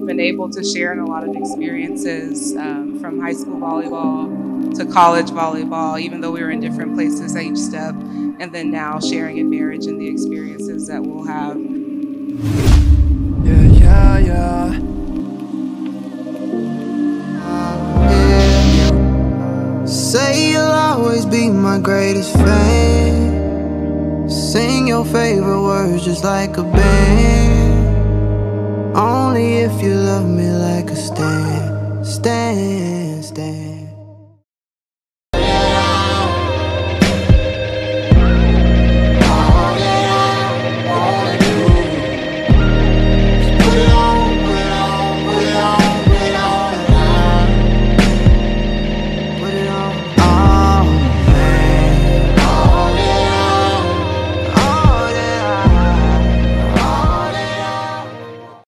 been able to share in a lot of experiences from high school volleyball to college volleyball, even though we were in different places at each step, and then now sharing in marriage and the experiences that we'll have. Yeah, yeah, yeah. Say you'll always be my greatest fan. Sing your favorite words just like a band. Only if you love me like a stand.